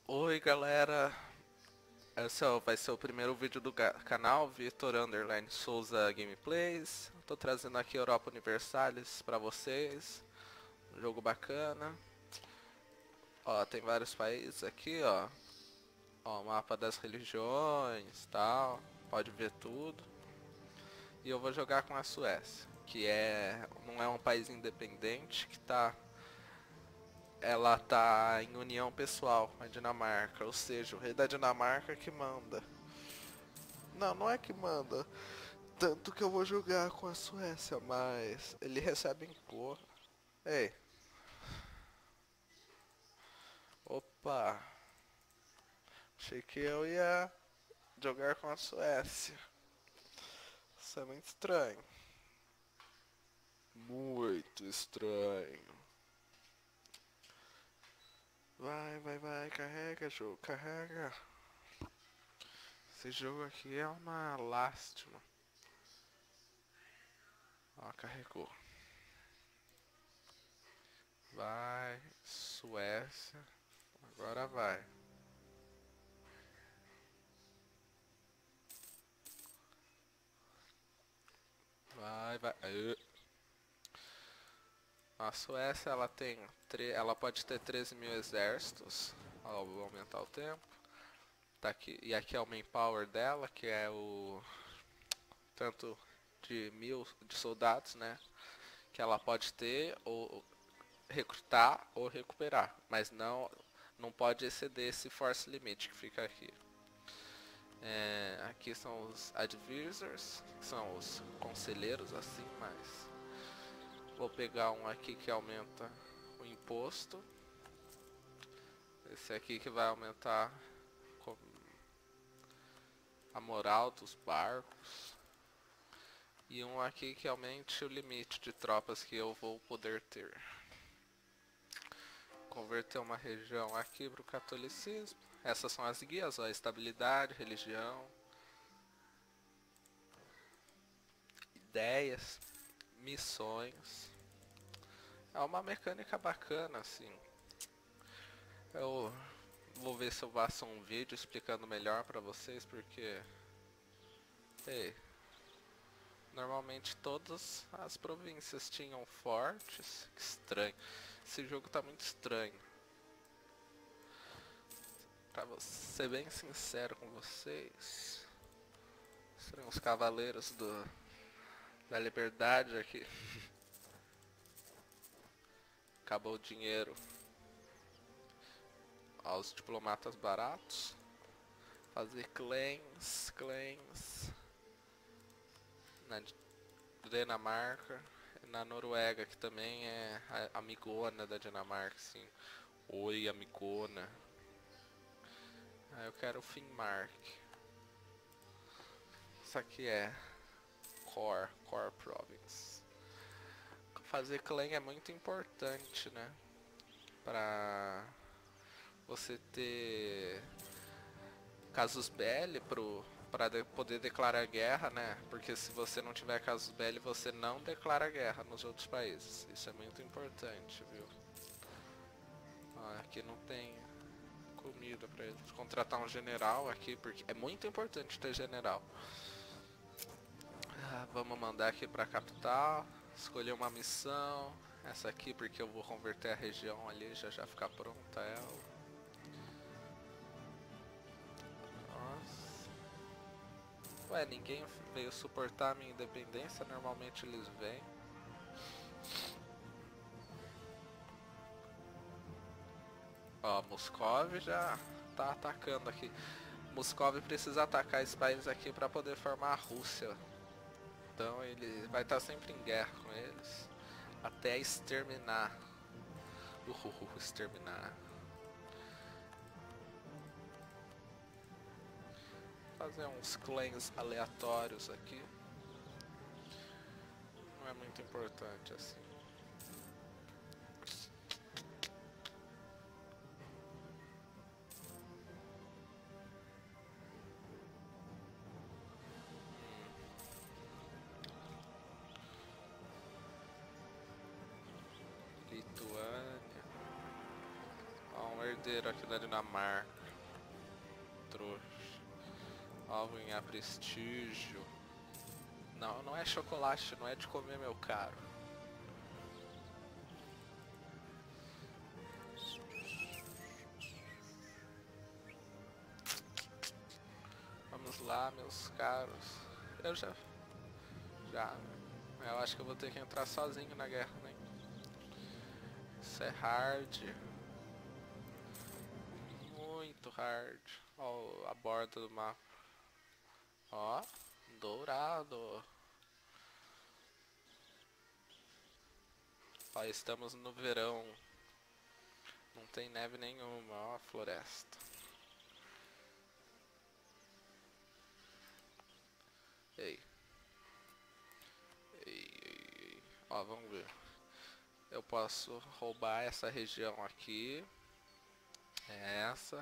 Oi galera, vai ser o primeiro vídeo do canal, Vitor Underline Souza Gameplays. Tô trazendo aqui Europa Universalis pra vocês, um jogo bacana. Ó, tem vários países aqui, ó. Ó, mapa das religiões, tal, pode ver tudo. E eu vou jogar com a Suécia, que não é um país independente, ela tá em união pessoal com a Dinamarca, ou seja, o rei da Dinamarca que manda. Não, não é que manda. Tanto que eu vou jogar com a Suécia, mas ele recebe em cor. Ei, opa, achei que eu ia jogar com a Suécia. Isso é muito estranho. Muito estranho. Vai, carrega, jogo, carrega. Esse jogo aqui é uma lástima. Ó, carregou. Vai, Suécia. Agora vai. Vai. A Suécia ela pode ter 13 mil exércitos. Ó, vou aumentar o tempo. Tá aqui, e aqui é o manpower dela, que é o tanto de mil de soldados, né? Que ela pode ter ou recrutar ou recuperar, mas não pode exceder esse force limit que fica aqui. Aqui são os advisors, que são os conselheiros assim, mas vou pegar um aqui que aumenta o imposto. Esse aqui que vai aumentar a moral dos barcos. E um aqui que aumente o limite de tropas que eu vou poder ter. Converter uma região aqui para o catolicismo. Essas são as guias, ó, estabilidade, religião, ideias, missões. É uma mecânica bacana, assim. Eu vou ver se eu faço um vídeo explicando melhor pra vocês, porque ei, normalmente todas as províncias tinham fortes. Que estranho. Esse jogo tá muito estranho. Pra ser bem sincero com vocês, serão os cavaleiros da liberdade aqui. Acabou o dinheiro aos diplomatas baratos. Fazer claims na Dinamarca, na Noruega, que também é a amigona da Dinamarca, sim. Oi, amigona. Eu quero o Finnmark. Isso aqui é Core Province. Fazer clã é muito importante, né? Pra você ter casus belli para poder declarar guerra, né? Porque se você não tiver casus belli, você não declara guerra nos outros países. Isso é muito importante, viu? Aqui não tem comida para eles. Contratar um general aqui, porque é muito importante ter general. Vamos mandar aqui para a capital, escolher uma missão. Essa aqui porque eu vou converter a região ali, já ficar pronta ela. Nossa. Ué, ninguém veio suportar a minha independência, normalmente eles vêm. Ó, Moscov já tá atacando aqui. Moscov precisa atacar esse país aqui para poder formar a Rússia. Então ele vai estar sempre em guerra com eles. Até exterminar. Exterminar. Fazer uns claims aleatórios aqui. Não é muito importante assim. Lituânia. Ó, um herdeiro aqui da Dinamarca. trouxa. Ó, vou ganhar prestígio. Não, não é chocolate, não é de comer, meu caro. Vamos lá, meus caros. Eu já. Eu acho que eu vou ter que entrar sozinho na guerra, né? Isso é hard. Muito hard. Ó, a borda do mapa. Ó, dourado. Ó, estamos no verão. Não tem neve nenhuma, ó a floresta. Ei. Ei. Ó, vamos ver. Eu posso roubar essa região aqui. Essa.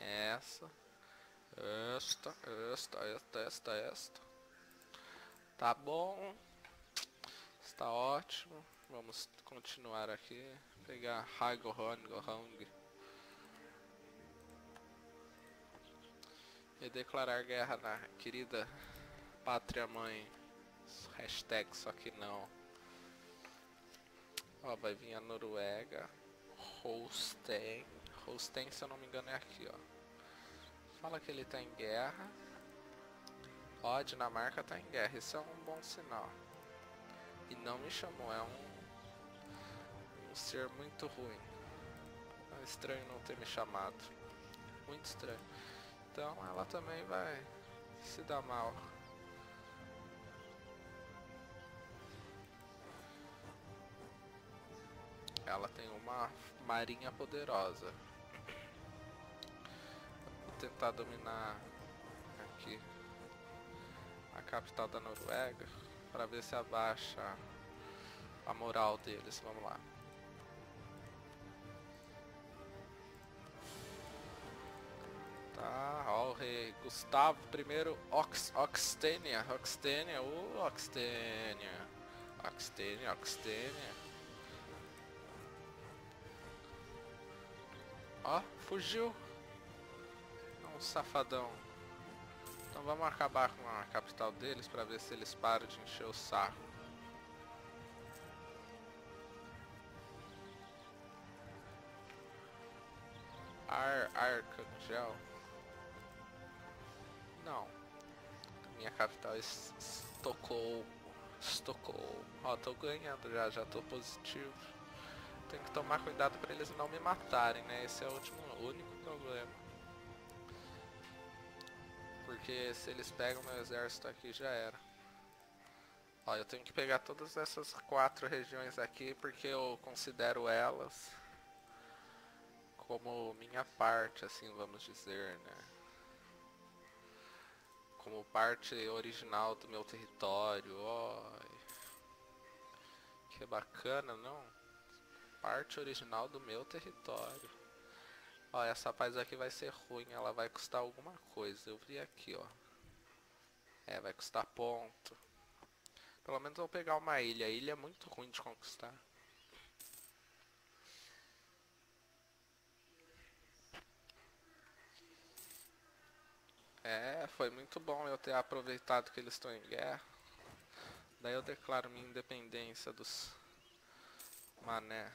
Esta. Tá bom. Está ótimo. Vamos continuar aqui. Pegar Gohong e declarar guerra na querida pátria mãe. Hashtag só que não. Ó, vai vir a Noruega. Holstein, se eu não me engano é aqui, ó. Fala que ele tá em guerra. Ó, a Dinamarca tá em guerra, isso é um bom sinal. E não me chamou, é um ser muito ruim. É estranho não ter me chamado. Muito estranho. Então ela também vai se dar mal. Ela tem uma marinha poderosa. Vou tentar dominar aqui a capital da Noruega para ver se abaixa a moral deles. Vamos lá. Tá, ó, o rei Gustavo I Oxtênia. Ó, fugiu. É um safadão. Então vamos acabar com a capital deles pra ver se eles param de encher o saco. Arcangel. Não. Minha capital é Estocolmo. Ó, tô ganhando já tô positivo. Tenho que tomar cuidado pra eles não me matarem, né? Esse é o único problema. Porque se eles pegam meu exército aqui já era. Ó, eu tenho que pegar todas essas 4 regiões aqui porque eu considero elas como minha parte, assim vamos dizer, né? Como parte original do meu território. Ó, que bacana, não? Parte original do meu território. Ó, essa paz aqui vai ser ruim, ela vai custar alguma coisa. Eu vi aqui, ó. É, vai custar ponto. Pelo menos eu vou pegar uma ilha. A ilha é muito ruim de conquistar. É, foi muito bom eu ter aproveitado que eles estão em guerra. Daí eu declaro minha independência dos mané.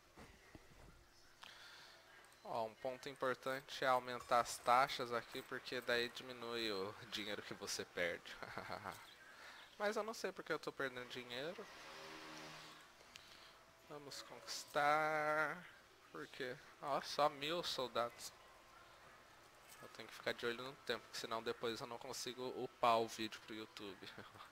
Ó, um ponto importante é aumentar as taxas aqui, porque daí diminui o dinheiro que você perde. Mas eu não sei porque eu tô perdendo dinheiro. Vamos conquistar. Porque, ó, só 1000 soldados. Eu tenho que ficar de olho no tempo, porque senão depois eu não consigo upar o vídeo pro YouTube.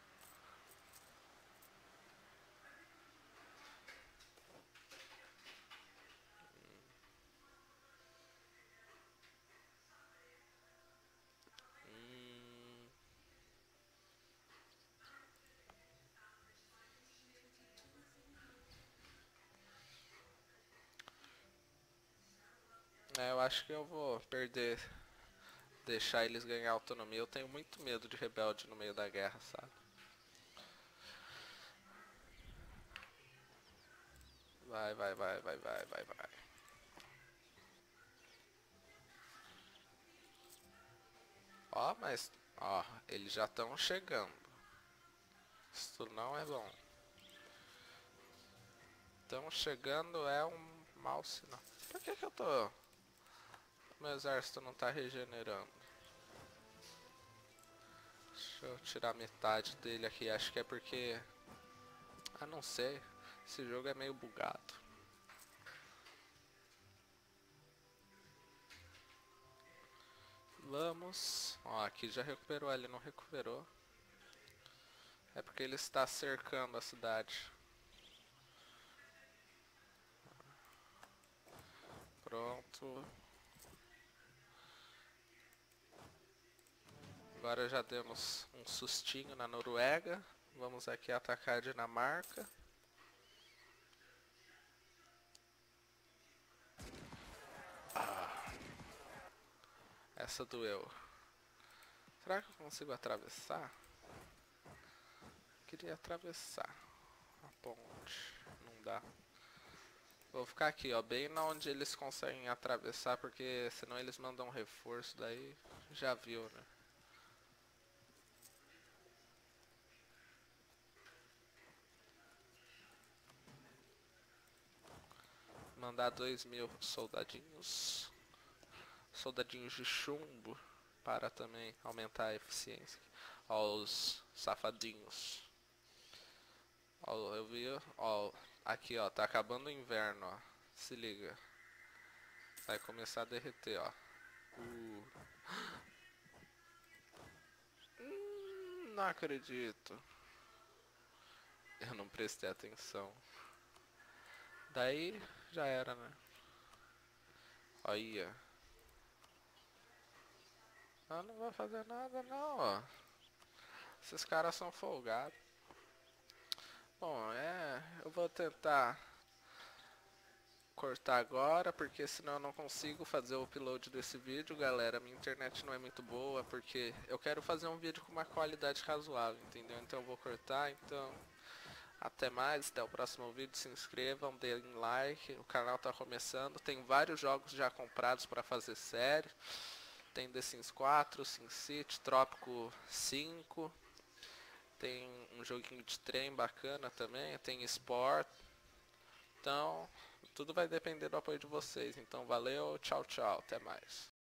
É, eu acho que eu vou perder, deixar eles ganhar autonomia. Eu tenho muito medo de rebelde no meio da guerra, sabe? Vai. Ó, mas, ó, eles já estão chegando. Isso não é bom. Estão chegando é um mau sinal. Por que que eu tô... Meu exército não tá regenerando? Deixa eu tirar metade dele aqui. Acho que é porque... Ah, não sei. Esse jogo é meio bugado. Vamos... Ó, aqui já recuperou. Ele não recuperou. É porque ele está cercando a cidade. Pronto. Agora já demos um sustinho na Noruega. Vamos aqui atacar a Dinamarca. Essa doeu. Será que eu consigo atravessar? Queria atravessar a ponte. Não dá. Vou ficar aqui, ó, bem na onde eles conseguem atravessar, porque senão eles mandam um reforço, daí já viu, né? Mandar 2.000 soldadinhos. Soldadinhos de chumbo para também aumentar a eficiência. Ó, os safadinhos. Ó, eu vi, ó, aqui, ó, tá acabando o inverno, ó. Se liga. Vai começar a derreter, ó. Não acredito. Eu não prestei atenção. Daí já era, né? Olha. Ah, não vai fazer nada não, ó. Esses caras são folgados. Bom, eu vou tentar cortar agora, porque senão eu não consigo fazer o upload desse vídeo, galera. Minha internet não é muito boa, porque eu quero fazer um vídeo com uma qualidade razoável, entendeu? Então eu vou cortar, então... Até mais, até o próximo vídeo, se inscrevam, deem like, o canal tá começando, tem vários jogos já comprados para fazer série, tem The Sims 4, SimCity, Trópico 5, tem um joguinho de trem bacana também, tem Sport, então tudo vai depender do apoio de vocês, então valeu, tchau tchau, até mais.